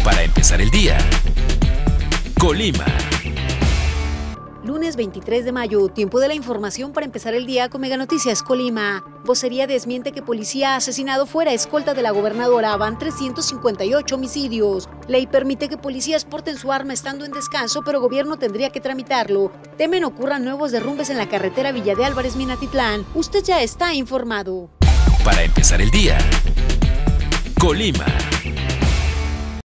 Para empezar el día, Colima. Lunes 23 de mayo, tiempo de la información para empezar el día con Mega Noticias Colima. Vocería desmiente que policía ha asesinado fuera escolta de la gobernadora. Van 358 homicidios. Ley permite que policías porten su arma estando en descanso, pero gobierno tendría que tramitarlo. Temen ocurran nuevos derrumbes en la carretera Villa de Álvarez-Minatitlán. Usted ya está informado. Para empezar el día, Colima.